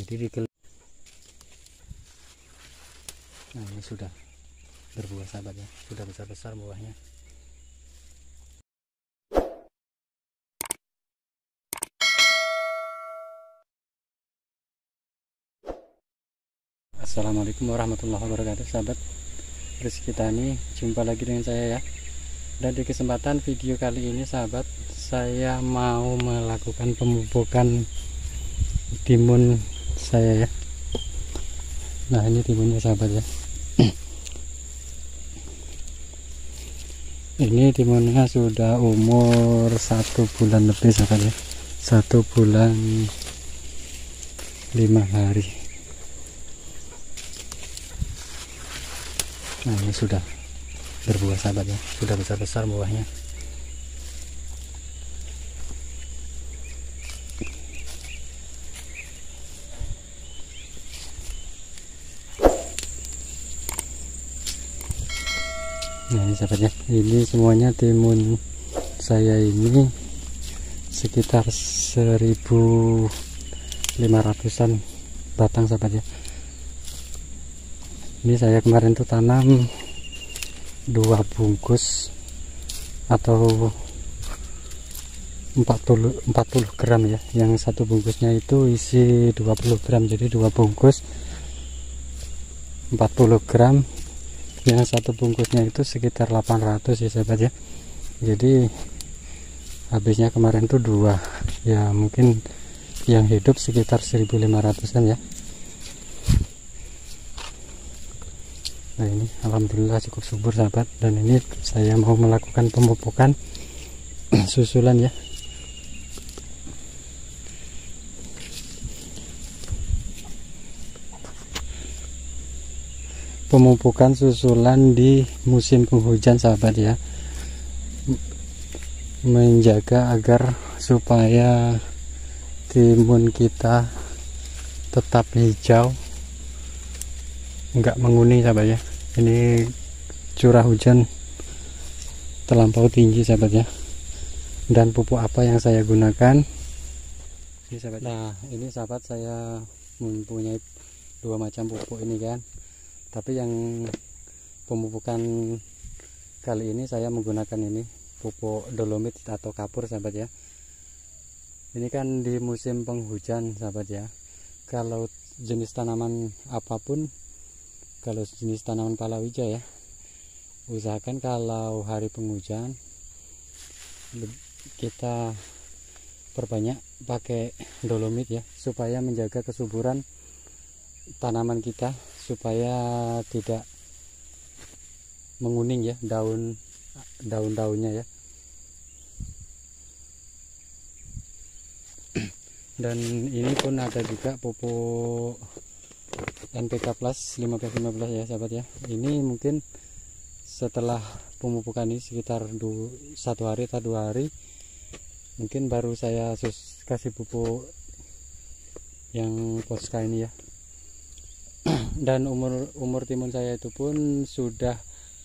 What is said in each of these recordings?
Jadi nah ini sudah berbuah sahabat ya, sudah besar-besar buahnya. Assalamualaikum warahmatullahi wabarakatuh sahabat Rizky Tani, jumpa lagi dengan saya ya. Dan di kesempatan video kali ini sahabat, saya mau melakukan pemupukan timun saya ya. Nah ini timunnya sahabat ya. Ini timunnya sudah umur 1 bulan lebih sahabat ya, 1 bulan 5 hari. Nah ini sudah berbuah sahabat ya, sudah besar-besar buahnya. Nah ini sahabat ya, ini semuanya timun saya ini sekitar 1.500-an batang sahabat ya. Ini saya kemarin tuh tanam 2 bungkus atau 40 gram ya, yang satu bungkusnya itu isi 20 gram, jadi 2 bungkus 40 gram, yang satu bungkusnya itu sekitar 800 ya sahabat ya. Jadi habisnya kemarin tuh 2 ya, mungkin yang hidup sekitar 1.500-an ya. Nah ini alhamdulillah cukup subur sahabat, dan ini saya mau melakukan pemupukan susulan ya. Pemupukan susulan di musim penghujan sahabat ya, menjaga agar supaya timun kita tetap hijau, enggak menguning sahabat ya. Ini curah hujan terlampau tinggi sahabat ya. Dan pupuk apa yang saya gunakan ini sahabat. Nah ini sahabat, saya mempunyai 2 macam pupuk ini kan, tapi yang pemupukan kali ini saya menggunakan ini pupuk dolomit atau kapur sahabat ya. Ini kan di musim penghujan sahabat ya. Kalau jenis tanaman apapun, kalau jenis tanaman palawija ya, usahakan kalau hari penghujan kita perbanyak pakai dolomit ya, supaya menjaga kesuburan tanaman kita, supaya tidak menguning ya daun-daunnya ya. Dan ini pun ada juga pupuk NPK Plus 15 ya sahabat ya. Ini mungkin setelah pemupukan ini sekitar 1 hari atau 2 hari, mungkin baru saya kasih pupuk yang Poska ini ya. Dan umur timun saya itu pun sudah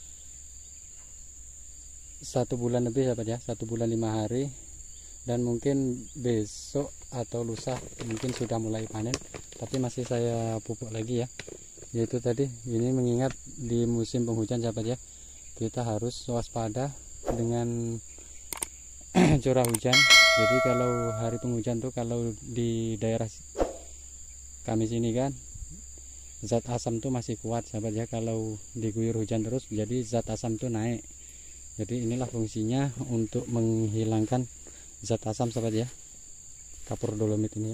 1 bulan lebih sahabat ya, 1 bulan 5 hari. Dan mungkin besok atau lusa mungkin sudah mulai panen, tapi masih saya pupuk lagi ya. Yaitu tadi, ini mengingat di musim penghujan sahabat ya, kita harus waspada dengan curah hujan. Jadi kalau hari penghujan tuh, kalau di daerah kami sini kan zat asam tuh masih kuat sahabat ya. Kalau diguyur hujan terus, jadi zat asam tuh naik. Jadi inilah fungsinya untuk menghilangkan zat asam sahabat ya, kapur dolomit ini ya.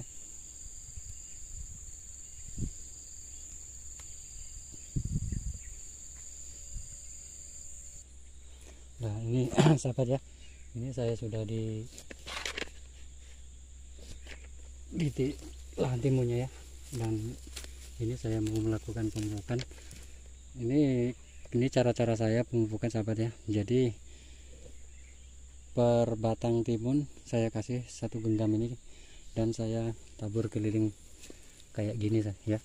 Nah ini sahabat ya, ini saya sudah di lahan timunnya ya. Dan ini saya mau melakukan pemupukan. Ini cara-cara saya pemupukan sahabat ya. Jadi per batang timun saya kasih 1 genggam ini, dan saya tabur keliling kayak gini ya.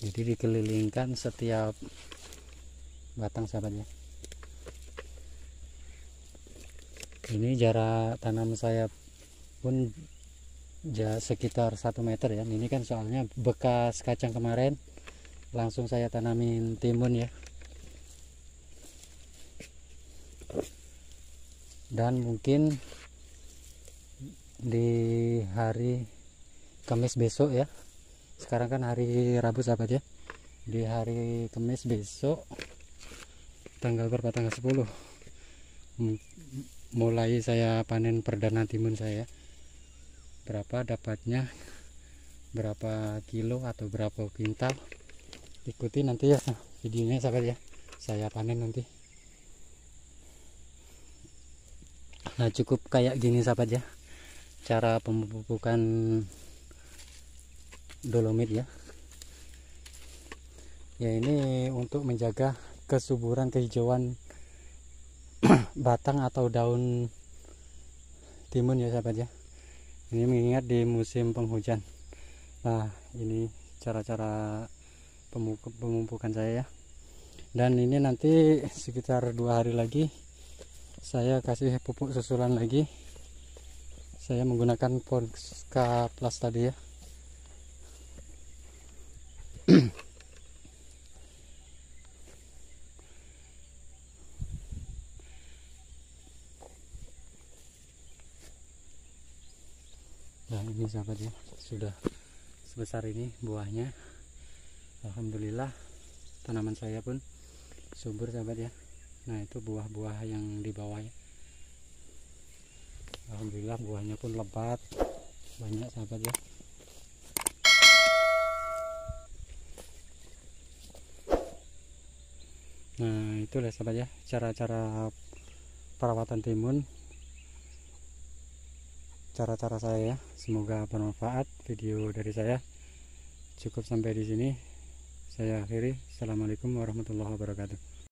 Jadi dikelilingkan setiap batang sahabatnya. Ini jarak tanam saya pun sekitar 1 meter ya. Ini kan soalnya bekas kacang kemarin langsung saya tanamin timun ya. Dan mungkin di hari Kamis besok ya, sekarang kan hari Rabu sahabat ya, di hari Kamis besok tanggal berapa, tanggal 10 mulai saya panen perdana timun saya. Berapa dapatnya, berapa kilo atau berapa kintal, ikuti nanti ya videonya sahabat ya, saya panen nanti. Nah cukup kayak gini sahabat ya cara pemupukan dolomit ya. Ya ini untuk menjaga kesuburan kehijauan batang atau daun timun ya sahabat ya. Ini mengingat di musim penghujan. Nah ini cara-cara pemupukan saya ya. Dan ini nanti sekitar 2 hari lagi saya kasih pupuk susulan lagi. Saya menggunakan Ponska Plus tadi ya. Nah ini sahabat ya, sudah sebesar ini buahnya. Alhamdulillah tanaman saya pun subur sahabat ya. Nah itu buah-buah yang di bawah ya. Alhamdulillah buahnya pun lebat, banyak sahabat ya. Nah itulah sahabat ya cara-cara perawatan timun, cara-cara saya ya. Semoga bermanfaat video dari saya. Cukup sampai di sini saya akhiri. Assalamualaikum warahmatullahi wabarakatuh.